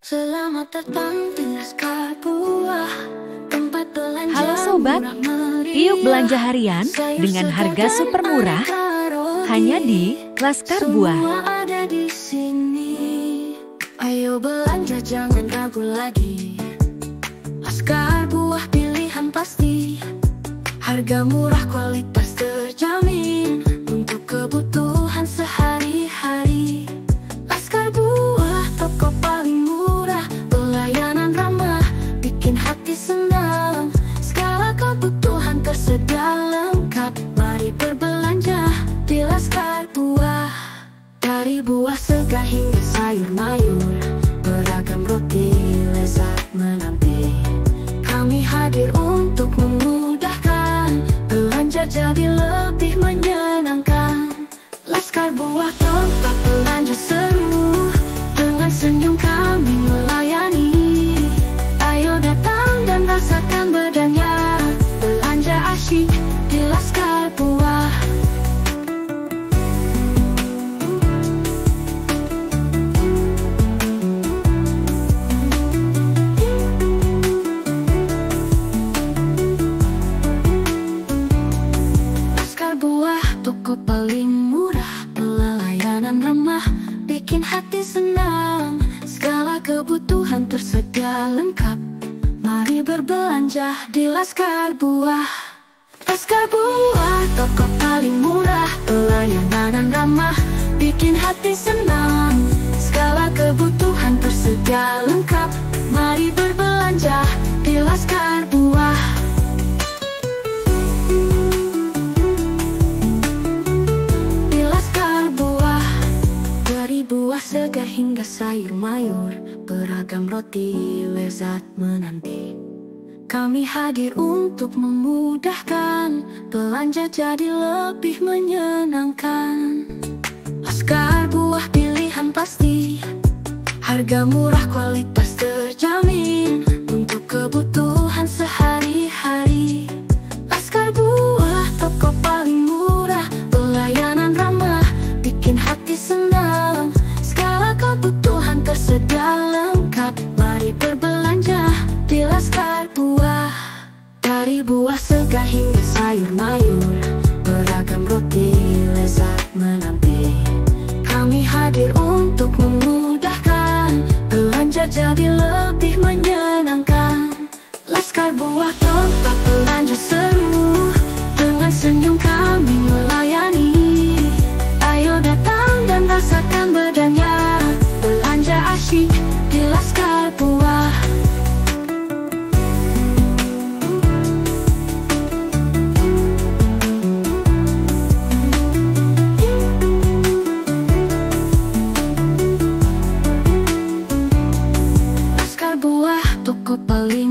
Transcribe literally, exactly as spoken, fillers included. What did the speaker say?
Selamat datang di Laskar Buah, tempat belanja. Halo sobat, yuk belanja harian dengan harga super murah hanya di Laskar Buah. Semua ada di sini. Ayo belanja, jangan ragu lagi. Laskar Buah pilihan pasti. Harga murah, kualitas terjamin untuk kebutuhan sehari-hari. Laskar Buah, toko paling murah, pelayanan ramah, bikin hati senang. Segala kebutuhan tersedia lengkap. Mari berbelanja di Laskar Buah. Dari buah segar hingga sayur mayur, beragam roti lezat menanti. Kami hadir untuk memudahkan, belanja jadi lebih menyenangkan. Laskar Buah, tempat belanja seru, dengan senyum kami melayani. Ayo datang dan rasakan bedanya, belanja asyik di Laskar Buah. Laskar Buah, toko paling murah, pelayanan ramah, bikin hati senang. Segala kebutuhan tersedia lengkap. Mari berbelanja di Laskar Buah. Laskar Buah, toko paling murah, pelayanan ramah, bikin hati senang. Segala kebutuhan tersedia lengkap. Mari berbelanja di Laskar Buah. Di Laskar Buah, dari buah segar hingga sayur mayur, beragam roti lezat menanti. Kami hadir untuk memudahkan, belanja jadi lebih menyenangkan. Laskar Buah pilihan pasti. Harga murah, kualitas terjamin untuk kebutuhan sehari-hari. Laskar Buah, toko paling murah, pelayanan ramah, bikin hati senang. Segala kebutuhan tersedia lengkap. Mari berbelanja di Laskar Buah. Dari buah segar hingga sayur mayur, beragam roti lezat menanti. Kami hadir untuk memudahkan, belanja jadi lebih menyenangkan. Laskar Buah, tempat belanja seru, dengan senyum kami melayani. Ayo datang dan rasakan bedanya, belanja asyik di Laskar Buah. Laskar Buah, toko paling